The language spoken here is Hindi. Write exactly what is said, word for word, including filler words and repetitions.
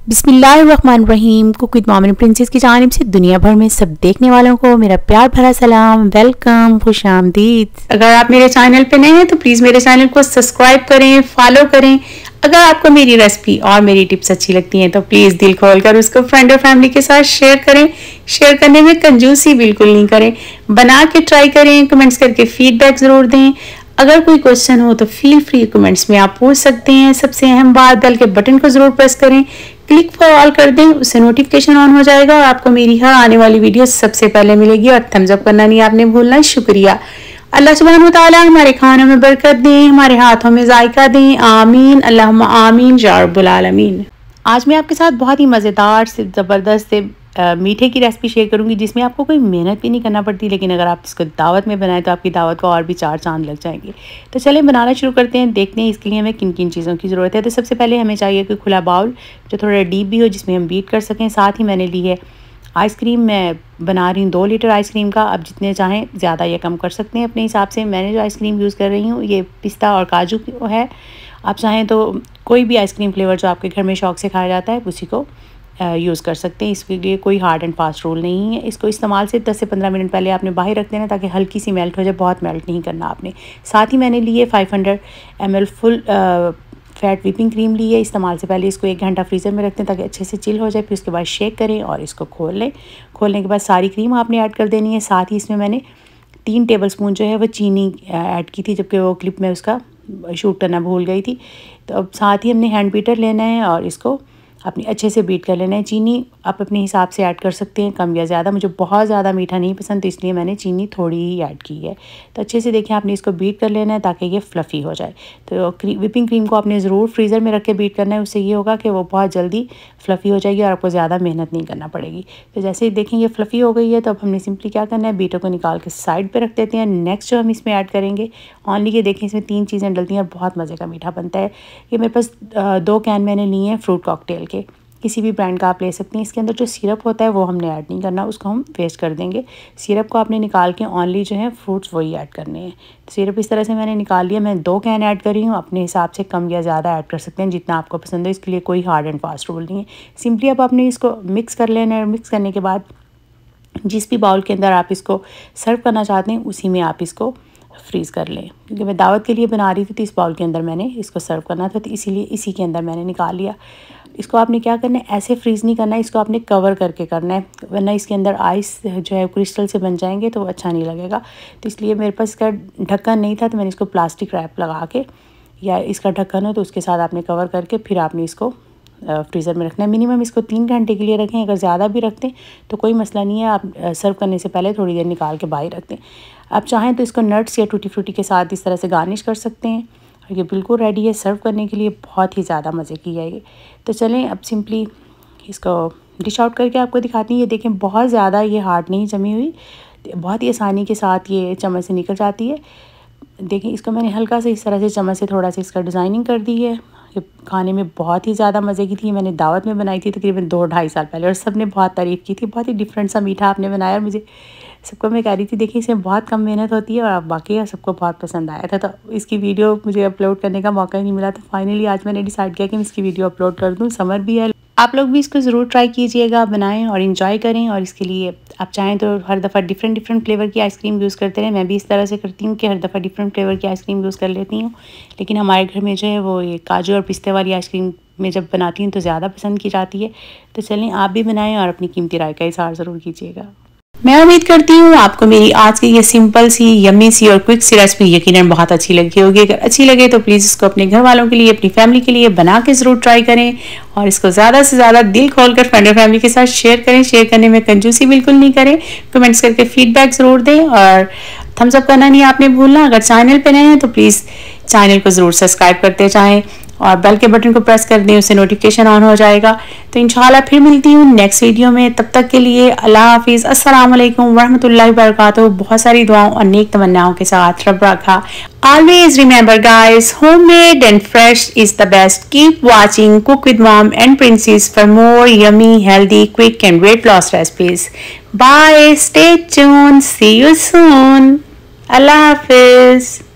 बिस्मिल्लाहिर्रहमानिर्रहीम। Cook with mom and princess की जानिब से दुनिया भर में सब देखने वालों को मेरा प्यार भरा सलाम, वेलकम, खुश आमदीद। अगर आप मेरे चैनल पे नए हैं तो प्लीज़ मेरे चैनल को सब्सक्राइब करें, फॉलो करें। अगर आपको मेरी रेसिपी और मेरी टिप्स अच्छी लगती हैं तो प्लीज़ दिल खोल कर उसको फ्रेंड और फैमिली के साथ शेयर करें। शेयर करने में कंजूसी बिल्कुल नहीं करें, बना के ट्राई करें, कमेंट्स करके फीडबैक ज़रूर दें। अगर कोई क्वेश्चन हो तो फील फ्री कमेंट्स में आप पूछ सकते हैं। सबसे अहम बात, बेल के बटन को ज़रूर प्रेस करें, क्लिक फॉर ऑल कर दें, उससे नोटिफिकेशन ऑन हो जाएगा और आपको मेरी हर आने वाली वीडियो सबसे पहले मिलेगी। और थम्स अप करना नहीं आपने भूलना। शुक्रिया। अल्लाह सुब्हानहू व तआला हमारे खानों में बरकत दें, हमारे हाथों में जायका दें। आमीन अल्लाहुम्मा आमीन या रब्बुल आलमीन। आज मैं आपके साथ बहुत ही मज़ेदार से ज़बरदस्त से आ, मीठे की रेसिपी शेयर करूंगी जिसमें आपको कोई मेहनत भी नहीं करना पड़ती, लेकिन अगर आप इसको दावत में बनाएं तो आपकी दावत को और भी चार चांद लग जाएंगे। तो चलें बनाना शुरू करते हैं। देखते हैं इसके लिए हमें किन किन चीज़ों की ज़रूरत है। तो सबसे पहले हमें चाहिए कोई खुला बाउल जो थोड़ा डीप भी हो, जिसमें हम बीट कर सकें। साथ ही मैंने ली है आइसक्रीम। मैं बना रही हूँ दो लीटर आइसक्रीम का। आप जितने चाहें ज़्यादा या कम कर सकते हैं अपने हिसाब से। मैंने जो आइसक्रीम यूज़ कर रही हूँ ये पिस्ता और काजू है। आप चाहें तो कोई भी आइसक्रीम फ्लेवर जो आपके घर में शौक़ से खाया जाता है उसी को यूज़ कर सकते हैं। इसके लिए कोई हार्ड एंड फास्ट रूल नहीं है। इसको इस्तेमाल से दस से पंद्रह मिनट पहले आपने बाहर रख देना ताकि हल्की सी मेल्ट हो जाए, बहुत मेल्ट नहीं करना आपने। साथ ही मैंने लिए five hundred M L full fat whipping cream ली है। इस्तेमाल से पहले इसको एक घंटा फ्रीज़र में रख दें ताकि अच्छे से चिल हो जाए। फिर उसके बाद शेक करें और इसको खोल लें। खोलने के बाद सारी क्रीम आपने ऐड कर देनी है। साथ ही इसमें मैंने तीन टेबल स्पून जो है वो चीनी ऐड की थी, जबकि वो क्लिप में उसका शूट करना भूल गई थी। तो अब साथ ही हमने हैंड बीटर लेना है और इसको अपनी अच्छे से बीट कर लेना है। चीनी आप अपने हिसाब से ऐड कर सकते हैं, कम या ज़्यादा। मुझे बहुत ज़्यादा मीठा नहीं पसंद तो इसलिए मैंने चीनी थोड़ी ही ऐड की है। तो अच्छे से देखें आपने इसको बीट कर लेना है ताकि ये फ्लफ़ी हो जाए। तो क्री, विपिंग क्रीम को आपने ज़रूर फ्रीज़र में रख के बीट करना है। उससे ये होगा कि वो बहुत जल्दी फ्लफ़ी हो जाएगी और आपको ज़्यादा मेहनत नहीं करना पड़ेगी। तो जैसे ही देखें ये फ्लफ़ी हो गई है तो अब हमने सिंपली क्या करना है, बीटर को निकाल के साइड पर रख देते हैं। नेक्स्ट जो हम इसमें ऐड करेंगे ऑनली ये देखें इसमें तीन चीज़ें डलती हैं और बहुत मज़े का मीठा बनता है। ये मेरे पास दो कैन मैंने लिए हैं फ्रूट कॉकटेल के, किसी भी ब्रांड का आप ले सकते हैं। इसके अंदर जो सिरप होता है वो हमने ऐड नहीं करना, उसको हम वेस्ट कर देंगे। सिरप को आपने निकाल के ऑनली जो है फ्रूट्स वही ऐड करने हैं। तो सिरप इस तरह से मैंने निकाल लिया। मैं दो कैन ऐड कर रही हूँ, अपने हिसाब से कम या ज़्यादा ऐड कर सकते हैं जितना आपको पसंद है। इसके लिए कोई हार्ड एंड फास्ट रूल नहीं है। सिंपली अब आपने इसको मिक्स कर लेना है। मिक्स करने के बाद जिस भी बाउल के अंदर आप इसको सर्व करना चाहते हैं उसी में आप इसको फ्रीज़ कर लें। क्योंकि मैं दावत के लिए बना रही थी तो इस बाउल के अंदर मैंने इसको सर्व करना था, तो इसीलिए इसी के अंदर मैंने निकाल लिया। इसको आपने क्या करना है, ऐसे फ्रीज़ नहीं करना है, इसको आपने कवर करके करना है, वरना इसके अंदर आइस जो है क्रिस्टल से बन जाएंगे तो अच्छा नहीं लगेगा। तो इसलिए मेरे पास इसका ढक्कन नहीं था तो मैंने इसको प्लास्टिक रैप लगा के, या इसका ढक्कन हो तो उसके साथ आपने कवर करके फिर आपने इसको फ्रीज़र में रखना है। मिनिमम इसको तीन घंटे के लिए रखें। अगर ज़्यादा भी रखते हैं तो कोई मसला नहीं है, आप सर्व करने से पहले थोड़ी देर निकाल के बाहर रख दें। आप चाहें तो इसको नट्स या टूटी फ्रूटी के साथ इस तरह से गार्निश कर सकते हैं। और ये बिल्कुल रेडी है सर्व करने के लिए, बहुत ही ज़्यादा मज़े की है ये। तो चलें अब सिंपली इसको डिश आउट करके आपको दिखाती हैं। ये देखें बहुत ज़्यादा ये हार्ड नहीं जमी हुई, बहुत ही आसानी के साथ ये चम्मच से निकल जाती है। देखें इसको मैंने हल्का सा इस तरह से चम्मच से थोड़ा सा इसका डिज़ाइनिंग कर दी है। ये खाने में बहुत ही ज़्यादा मज़े की थी। मैंने दावत में बनाई थी तकरीबन दो ढाई साल पहले और सब ने बहुत तारीफ़ की थी। बहुत ही डिफरेंट सा मीठा आपने बनाया और मुझे सबको मैं कह रही थी देखिए इसमें बहुत कम मेहनत होती है और बाकी सबको बहुत पसंद आया था। तो इसकी वीडियो मुझे अपलोड करने का मौका ही नहीं मिला, तो फाइनली आज मैंने डिसाइड किया कि मैं इसकी वीडियो अपलोड कर दूँ। समर भी है, आप लोग भी इसको ज़रूर ट्राई कीजिएगा, बनाएं और इन्जॉय करें। और इसके लिए आप चाहें तो हर दफ़ा डिफरेंट डिफरेंट फ्लेवर की आइसक्रीम यूज़ करते रहें। मैं भी इस तरह से करती हूँ कि हर दफ़ा डिफरेंट फ्लेवर की आइसक्रीम यूज़ कर लेती हूँ, लेकिन हमारे घर में जो है वो ये काजू और पिस्ते वाली आइसक्रीम में जब बनाती हूँ तो ज़्यादा पसंद की जाती है। तो चलें आप भी बनाएं और अपनी कीमती राय का इज़हार ज़रूर कीजिएगा। मैं उम्मीद करती हूँ आपको मेरी आज की ये सिंपल सी, यम्मी सी और क्विक सी रेसिपी यकीनन बहुत अच्छी लगी होगी। अगर अच्छी लगे तो प्लीज़ इसको अपने घर वालों के लिए, अपनी फैमिली के लिए बना के ज़रूर ट्राई करें और इसको ज़्यादा से ज़्यादा दिल खोल कर फ्रेंड और फैमिली के साथ शेयर करें। शेयर करने में कंजूसी बिल्कुल नहीं करें, कमेंट्स करके फीडबैक ज़रूर दें और थम्स अप करना नहीं आपने भूलना। अगर चैनल पर नए हैं तो प्लीज़ चैनल को ज़रूर सब्सक्राइब करते जाएँ और बेल के बटन को प्रेस कर दें, उससे नोटिफिकेशन ऑन हो जाएगा। तो इंशाल्लाह फिर मिलती हूँ नेक्स्ट वीडियो में। तब तक के लिए अल्लाह हाफिज़, अस्सलाम वालेकुम वरहमतुल्लाहि वबरकातुहू। बहुत सारी दुआओं और नेक तमन्नाओं के साथ रब रखा। Always remember guys, homemade and fresh is the best. Keep watching Cook with Mom and Princess for more yummy, healthy, quick and weight loss recipes. Bye, stay tuned, see you soon. Allah Hafiz.